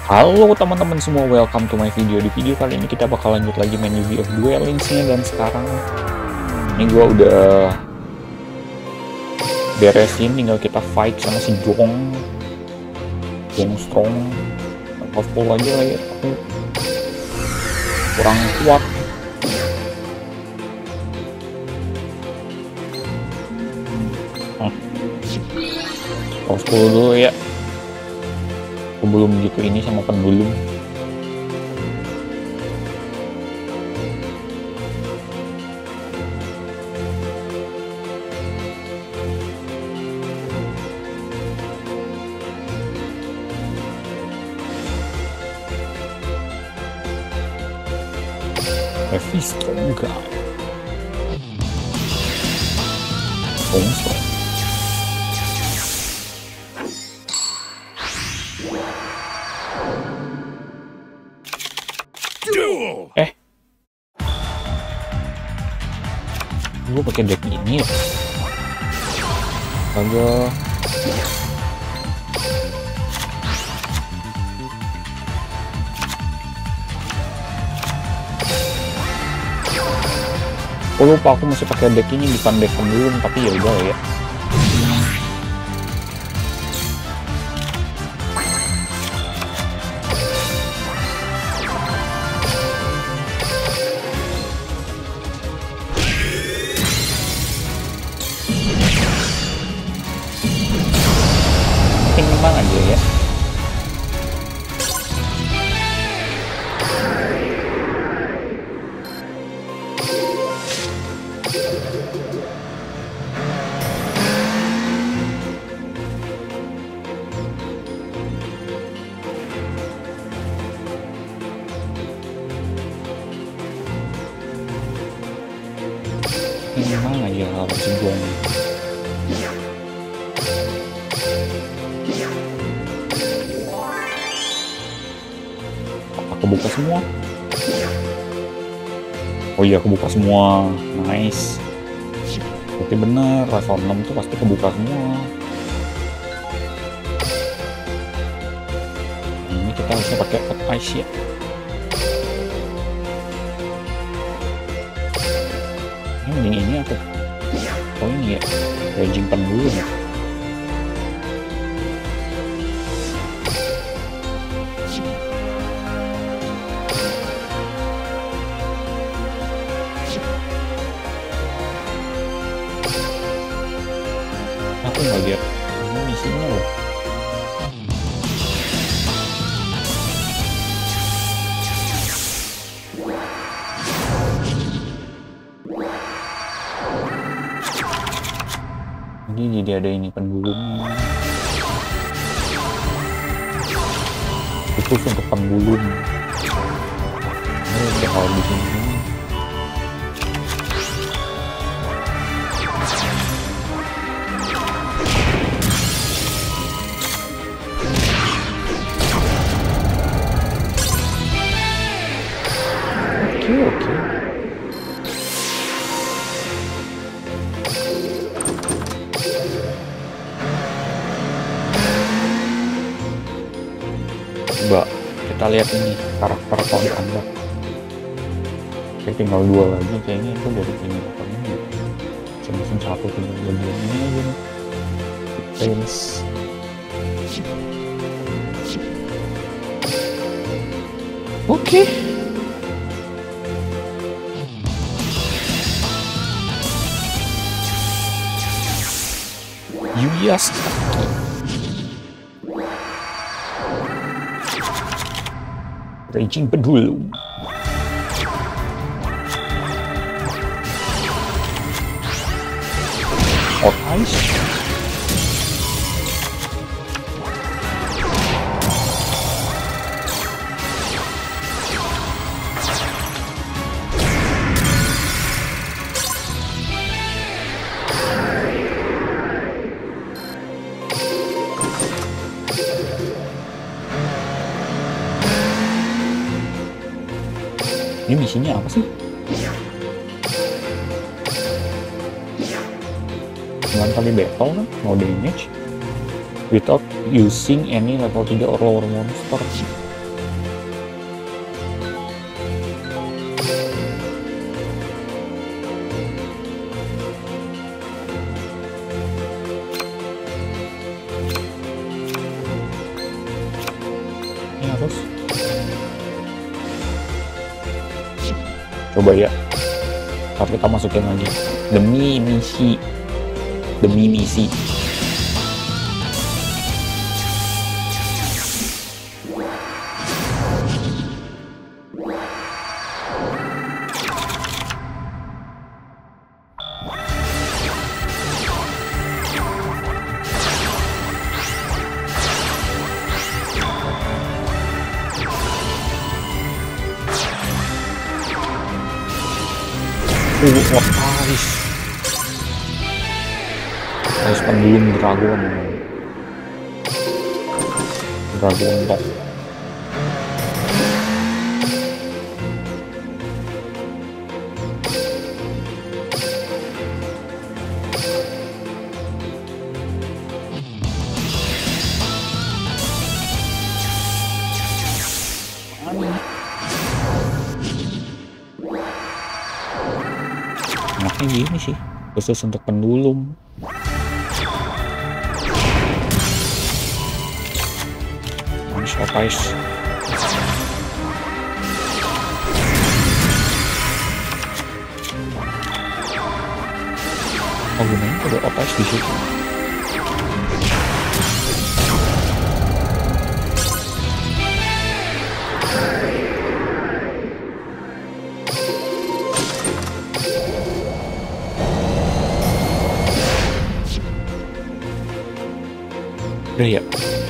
Halo teman-teman semua, welcome to my video. Di video kali ini kita bakal lanjut lagi main Yu-Gi of Duel Links-nya. Dan sekarang ini gua udah beresin, tinggal kita fight sama si Jong Strong. Full aja lah ya, aku kurang kuat. Power 10 dulu ya. Aku belum gitu ini sama pendulum. Heavy strong guy. Strong. Gue pakai deck ini ya. Agak aku lupa aku masih pakai deck ini, bukan deck pendulum, tapi ya udah ya. Tenang aja ya. Tenang aja harus sebuang. Kebuka semua. Oh iya, kebuka semua. Nice. Berarti bener, level 6 tuh pasti kebuka semua. Ini kita harusnya pakai Hot Ice ya. Ini mending ini aku. Oh ini ya, raging pendulum ya. Aku nggak lihat ini misinya loh. Ini jadi ada ini pendulumnya. Khusus untuk pendulum. Ini udah kalau di sini. Oke. Coba kita lihat ini karakter poin Anda. Oke, tinggal 2 lagi kayaknya itu dari ini pokoknya. Mesin 1 tinggal bagian ini aja nih. Defense. Oke. Yuyas raging pendulum. Hot Ice. Ini misinya apa sih? 9 kali battle kan? No damage without using any level 3 or lower monster. coba ya. Tapi kita masukin lagi demi misi. Guys, pendulum dragon top. Enaknya gini sih, khusus untuk pendulum. Otais. Oh, gunanya ada otais di situ. Udah ya.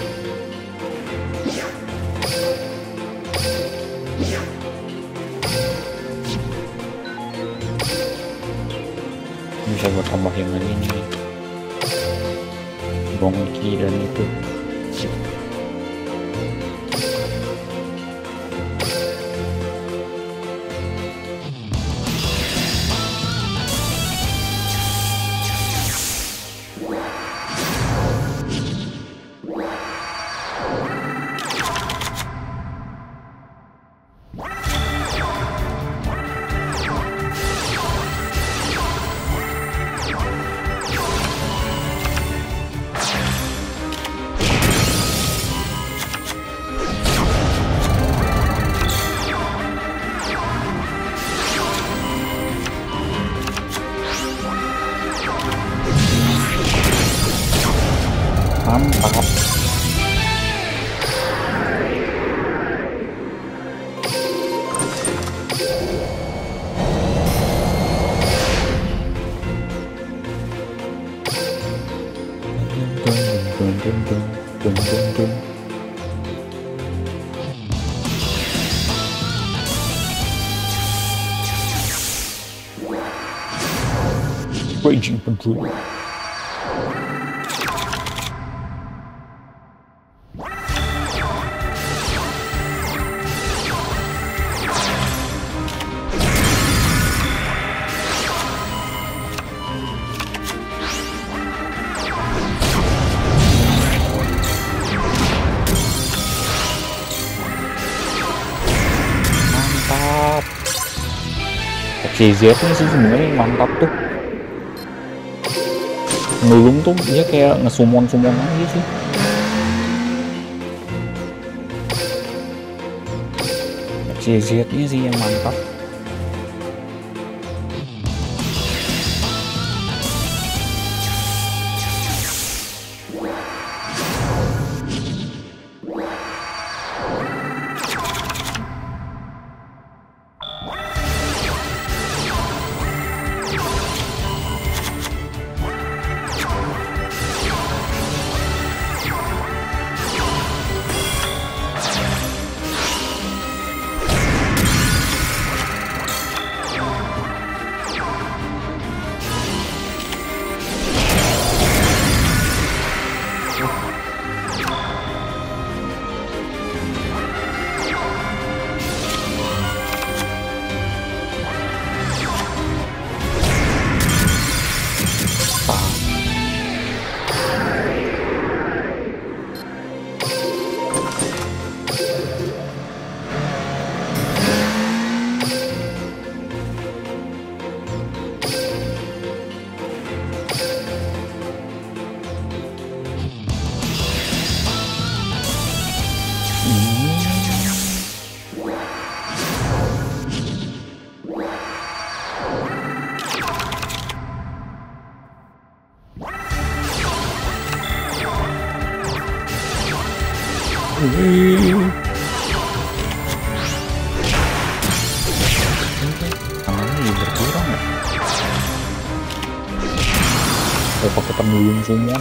Bisa buat tambah yang ini nih, bongki dan itu. Mantap. Raging Pendulum. CZ nya sih sebenarnya mantap tuh. Nulung tuh dia kayak ngesumon aja sih. CZ nya sih yang mantap. Tangannya juga berkurang ya. Saya pakai penulung summon.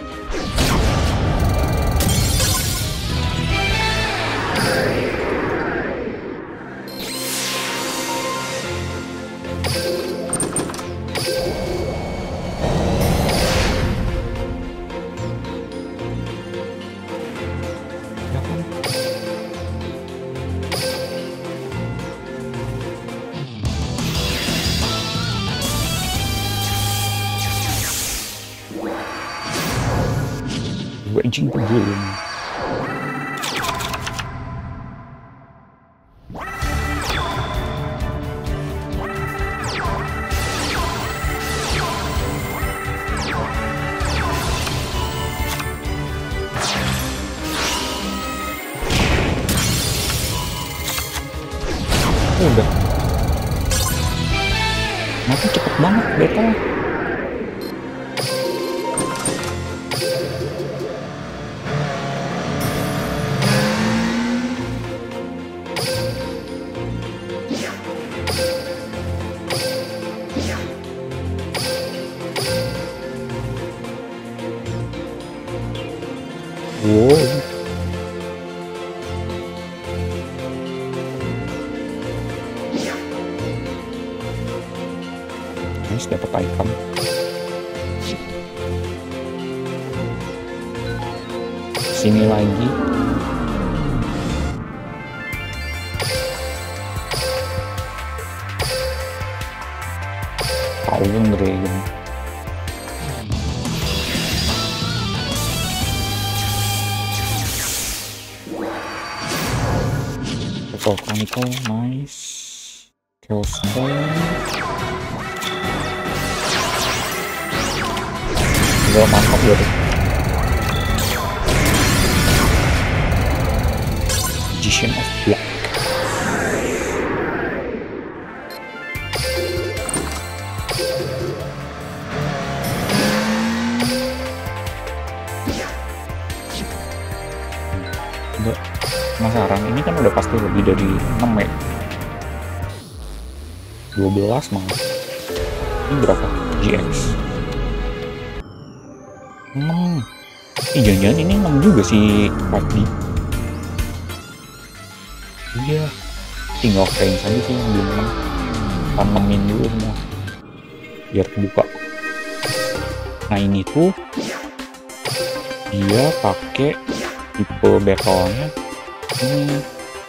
Raging Pavilion. Udah. Mati cepet banget beta. Wow. Nice, dapat item. Sini lagi. Thousand Dragon. Chronicle, nice. Chaos Stone. Udah mantap ya tuh. Magician of Black. Penasaran, ini kan udah pasti lebih dari 6 ya, 12 malah. Ini berapa GX? 6. Jangan-jangan ini 6 juga sih 5D. Iya, tinggal frame saja sih yang belum 6. Tanemin dulu semua biar kebuka. Nah ini tuh dia pakai tipe battle-nya ini.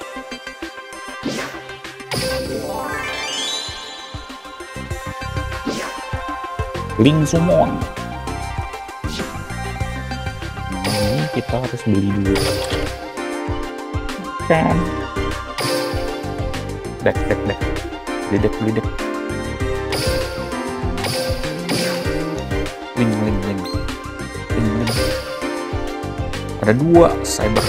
Link Summon. Nah, ini kita harus beli dulu kan. Dek lidek link. Ada 2 cyber.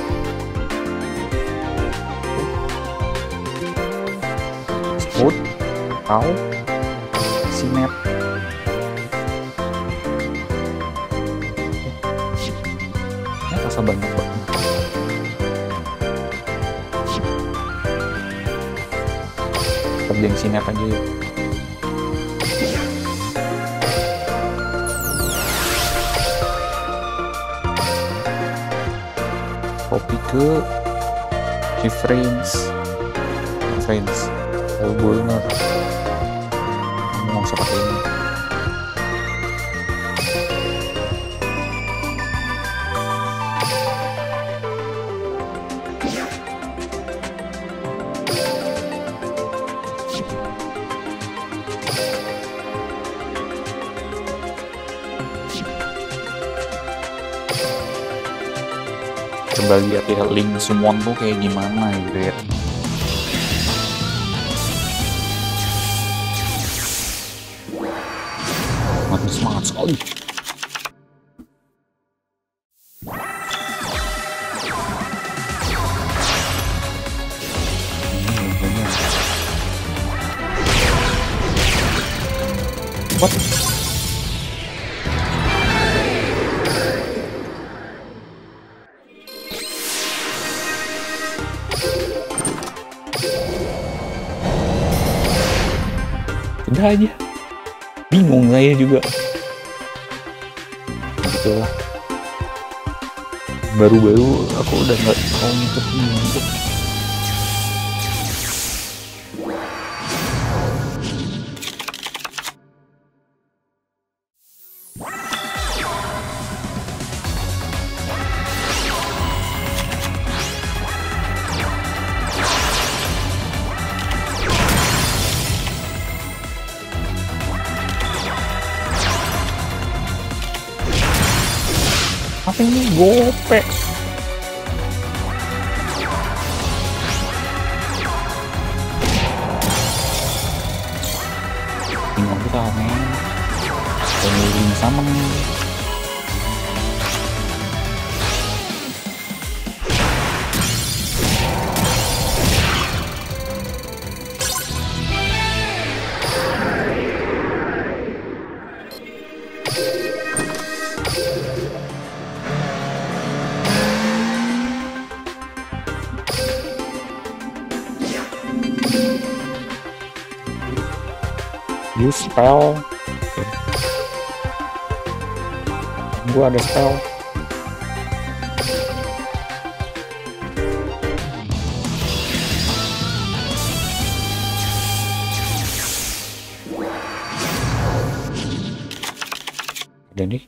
Spot atau sinet. Ini rasa banyak banget. Kerjain sinet aja yuk. Copy ke keyframes, burner. Kamu nggak usah pakai ini. Coba lihat ya link summon tuh kayak gimana gitu ya. Semangat sekali. What? aja. Bingung saya juga. Gitu lah. Baru-baru aku udah nggak mau ngikutin gitu. Apa ini gope? Bingung kita men. Pemiling sama use spell. Okay. Gua ada spell. Ada nih.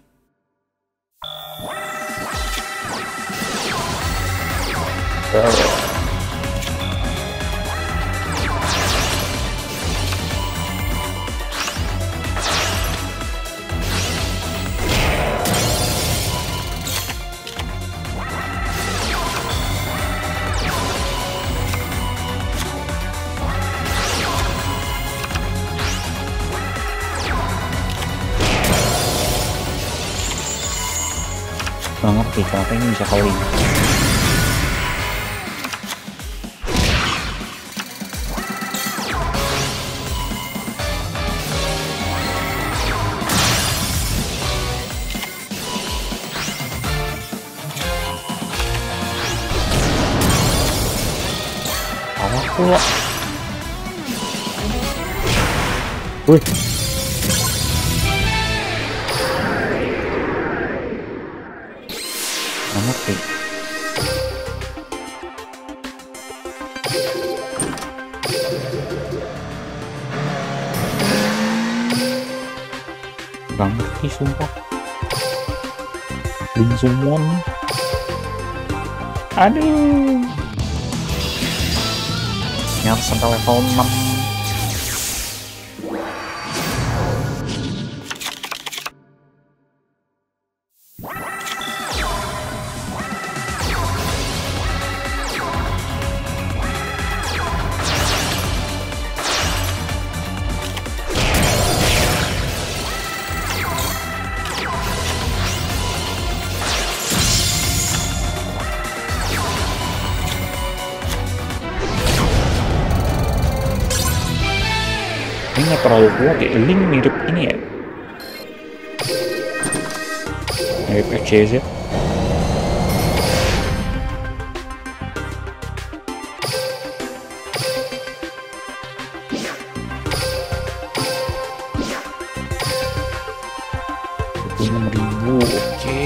Nggak ngerti kenapa ini bisa calling. Awas pula. Wih. Ngerti. Gak ngerti sumpah. Link summon. Aduh. Ini harus sampai level 6. Ini nggak terlalu kuat ya. Link mirip ini ya, mirip HCZ. Itu 6.000, oke.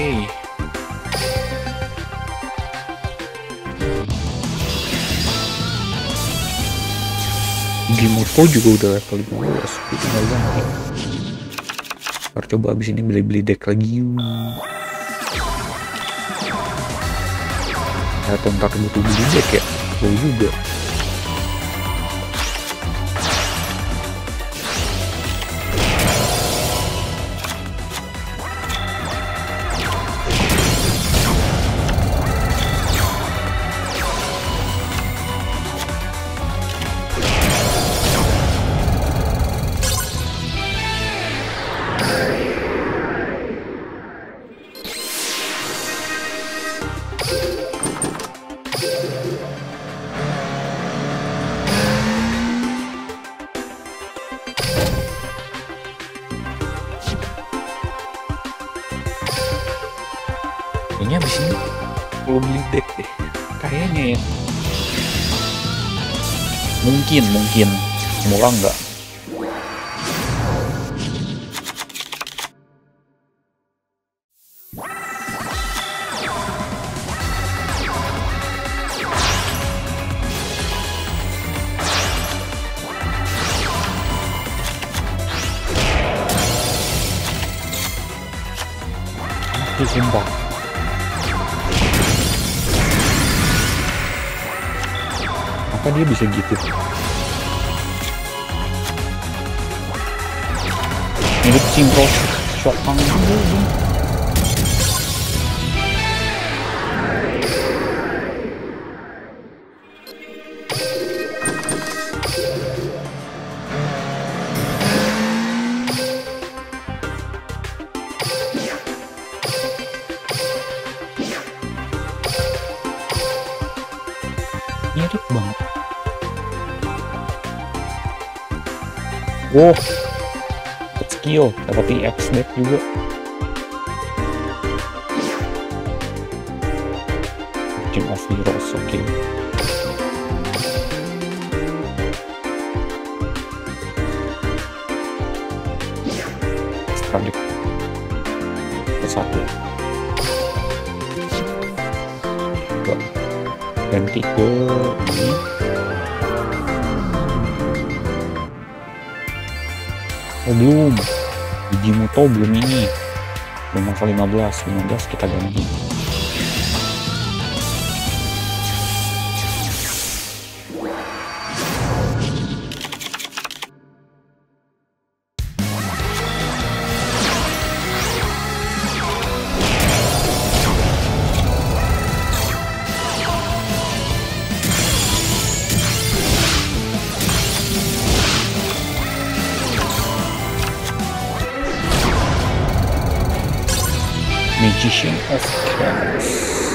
Gimoto juga udah level 15, tinggal ganti. Ntar coba abis ini beli-beli deck lagi. Atau ntar butuh beli deck ya, boleh juga. Kayaknya abis ini perlu beli deck deh, kayaknya ya. Mungkin murah nggak? Ih, sumpah. Apa dia bisa gitu? Mirip Synchro Shockang juga. Mirip banget. Wow, skill dapat EX deck juga. Gym of Heroes, oke. Sekali satu. Ganti ke ini. Oh belum, Digimoto belum ini, belum level 15 kita ganti. Magician of Chaos.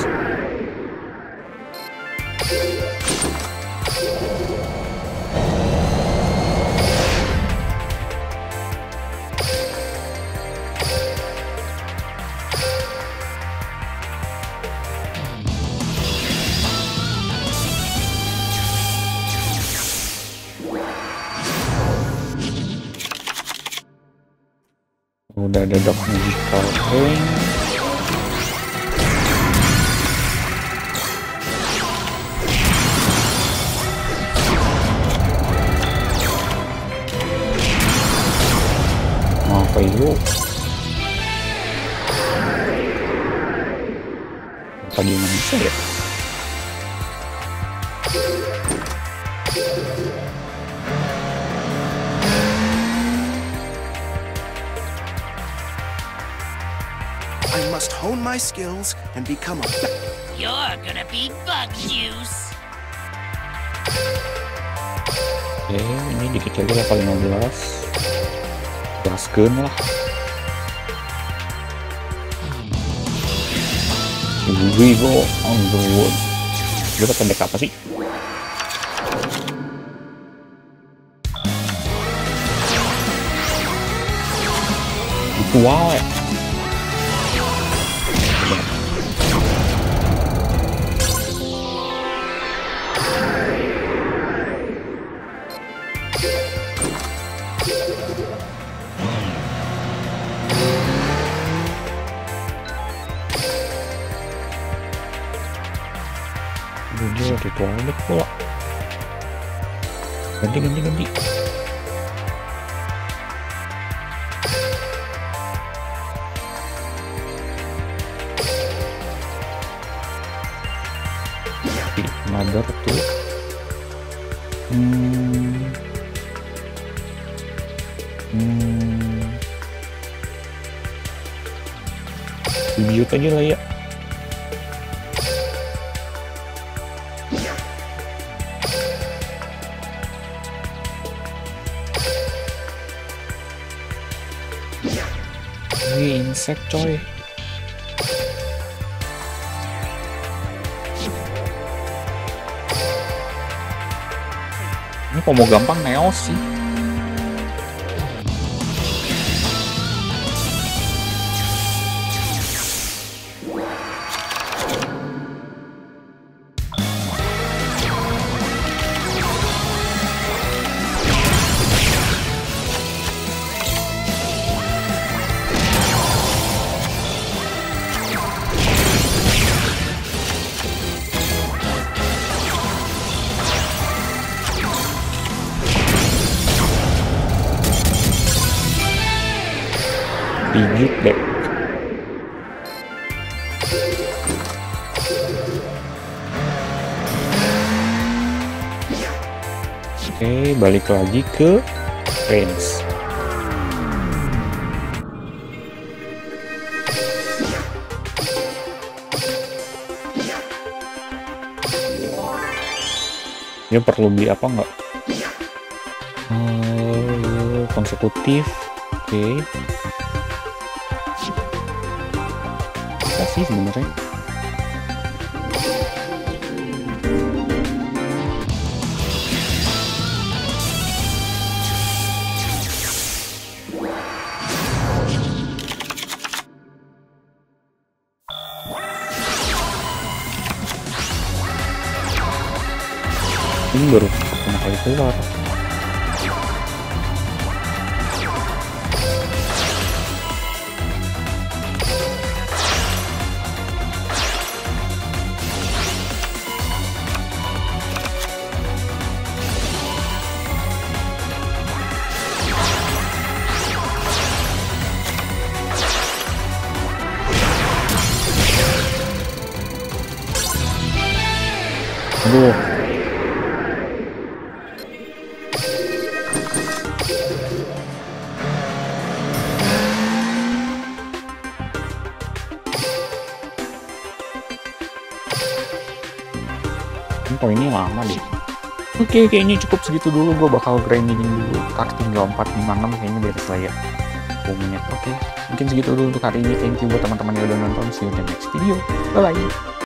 Udah ada Dark Magical Ring. Failo apa dia nggak bisa ya? I must hone my skills and become a... You're gonna be bug juice. Oke, ini dikit lagi level 15. Gaskeun lah. Vivo Underworld. Dia pakai deck apa sih? Itu wow ya. Dia ritual deck pula. Ganti. Mother tuh. Tribute aja lah ya. Ini insect coy. Ini kok mau gampang Neos sih. Tribute deck. Oke, balik lagi ke range. Dia perlu beli apa nggak? Konsekutif. Oke. Apa sih sebenarnya? Ini baru pertama kali keluar. Aduh. Ini poinnya lama deh. Oke, kayaknya cukup segitu dulu. Gue bakal grinding dulu. Ntar tinggal 456 kayaknya beres lah ya. 10 menit. Oke, mungkin segitu dulu untuk hari ini. Thank you buat teman-teman yang udah nonton. See you in the next video. Bye-bye.